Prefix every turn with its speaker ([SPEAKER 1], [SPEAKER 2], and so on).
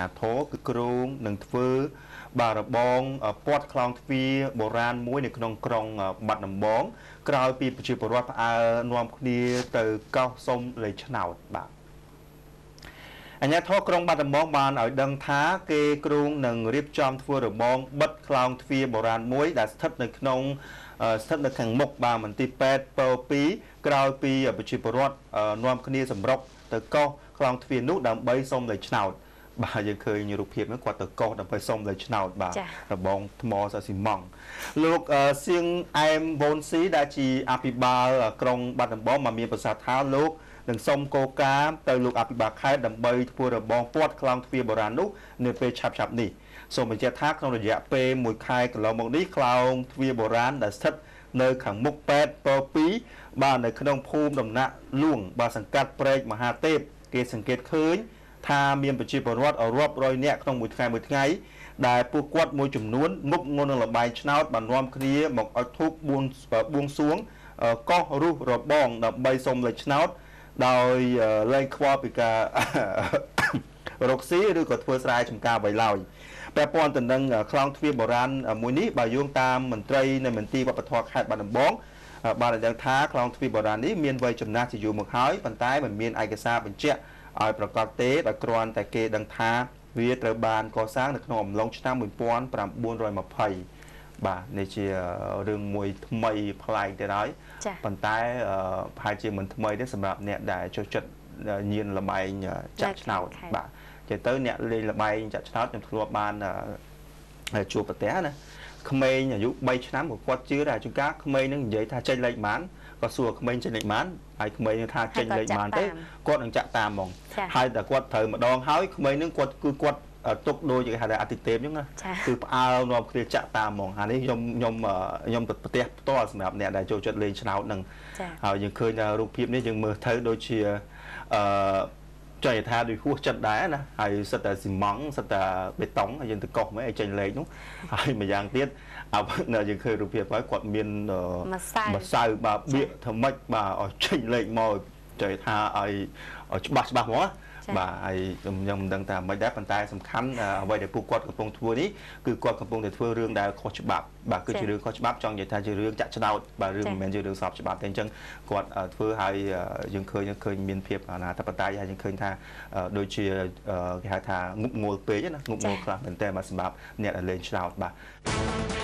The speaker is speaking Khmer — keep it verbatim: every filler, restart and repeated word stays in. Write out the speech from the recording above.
[SPEAKER 1] nhà thố cứ kêu nâng thưa bà là bong port clown phi bồ ran muối này trong trong mặt nằm bóng cào pi chỉ bồ rót à nuông đi từ cao sông lấy chân nào bạn anh nhà thố trong mặt nằm bóng bàn ở đằng thá kê kêu nâng riệp chom thưa rồi bong bất clown phi bồ ran muối đã thấtในក្នុងស្ថិតនៅខាងមុខបាទមន្ទីរពេទ្យពោពីក្រោយពីប្រជាពលរដ្ឋនាំគ្នាសម្រុកទៅកោះខ្លងទ្វារនោះដើម្បីសុំលេខឆ្នោតបាទយើងឃើញរូបភាពហ្នឹងគាត់ទៅកោះដើម្បីសុំលេខឆ្នោតបាទរបងថ្មសាស៊ីម៉ង់លោកសៀងអែមវ៉ុនស៊ីដែលជាអភិបាលក្រុងបាត់ដំបងមកមានប្រសាសន៍ថាលោកនឹងសុំកោការទៅលោកអភិបាលខេត្តដើម្បីធ្វើរបងពាត់ខ្លងទ្វារបុរាណនោះនៅពេលឆាប់ឆាប់នេះសូមបញ្ជាក់ថាក្នុងរយៈពេលមួយខែកន្លងមកនេះខ្លោងទ្វារបុរាណដែលស្ថិតនៅខាងមុខពេទ្យពោពីបាទនៅក្នុងភូមិដំណាក់លួងបាទសង្កាត់ព្រែកមហាទេពគេសង្កេតឃើញថាមានប្រជាពលរដ្ឋរាប់រយនាក់ក្នុងមួយថ្ងៃមួយថ្ងៃដែលពួកគាត់មួយចំនួនមុខងន់នឹងលបែងឆ្នោតបាននាំគ្នាមកអុជធូបបួងបួងសួងកោះរុះរបងដើម្បីសុំលេខឆ្នោតដោយលែងខ្វល់ពីការរកស៊ីឬក៏ធ្វើស្រែចម្ការអ្វីឡើយពាក់ព័ន្ធទៅនឹងខ្លងទ្វារបុរាណមួយនេះបើយោងតាមមន្ត្រីនៃមន្ទីរវប្បធម៌ខេត្តបាត់ដំបងបានដឹងថាខ្លងទ្វារបុរាណនេះមានវ័យចំណាស់ជាយូរមកហើយប៉ុន្តែមិនមានឯកសារបញ្ជាក់ឲ្យប្រកាសទេដោយគ្រាន់តែគេដឹងថាវាត្រូវបានកសាងនៅក្នុងអំឡុងឆ្នាំmột nghìn chín trăm hai mươiបាទនេះជារឿងមួយថ្មីប្លែកទៅហើយប៉ុន្តែប្រហែលជាមិនថ្មីទេសម្រាប់អ្នកដែលចូលចិត្តញៀនលបែងចាក់ឆ្នោតបាទចេះទៅអ្នកលេងលបែងចាក់ឆ្នោតខ្ញុំធ្លាប់បានជួបប្រទេសណាក្មេងអាយុbaឆ្នាំក៏គាត់ជឿដែរជួនកាលក្មេងនឹងនិយាយថាចេញលេខប៉ុន្មានក៏សួរក្មេងចេញលេខប៉ុន្មានហើយក្មេងនឹងថាចេញលេខប៉ុន្មានទេគាត់នឹងចាក់តាមហ្មងហើយតែគាត់ត្រូវម្ដងហើយក្មេងនឹងគាត់គឺគាត់ទុកដូចគេហៅថាអតិថិភាពអញ្ចឹងណាគឺផ្អើលនាំគ្នាចាក់តាមហ្មងអានេះខ្ញុំខ្ញុំខ្ញុំទៅប្រទេសផ្ទាល់សម្រាប់អ្នកដែលចូលចិត្តលេងឆ្នោតហ្នឹងហើយយើងឃើញថារូបភាពនេះយើងមើលទៅដូចជាអឺចៃថាដូចហួសចិត្តដែរណាហើយសិតតែស៊ីម៉ង់សិតតែបេតុងហើយយើងទៅកោះមកឲ្យចេញលេខនោះហើយម្យ៉ាងទៀតអើយើងឃើញរូបភាពហើយគាត់មានម្សៅបាទបៀកធ្វើម៉េចបាទឲ្យចេញលេខមកចៃថាឲ្យច្បាស់ច្បាស់ហ្មងបាទហើយខ្ញុំមិនដឹងថាមិនដែរប៉ុន្តែសំខាន់អ្វីដែលពួកគាត់កំពុងធ្វើនេះគឺគាត់កំពុងតែធ្វើរឿងដែលខុសច្បាប់បាទគឺជារឿងខុសច្បាប់ចង់និយាយថាជារឿងចាក់ឆ្នោតបាទរឿងមិនមែនជារឿងស្របច្បាប់ទេអញ្ចឹងគាត់ធ្វើហើយយើងឃើញឃើញមានភាពអនាធិបតេយ្យហើយយើងឃើញថាដូចជាគេហៅថាងប់ងល់ពេកណាងប់ងល់ខ្លះមែនតើសម្រាប់អ្នកដែលលេងឆ្នោតបាទ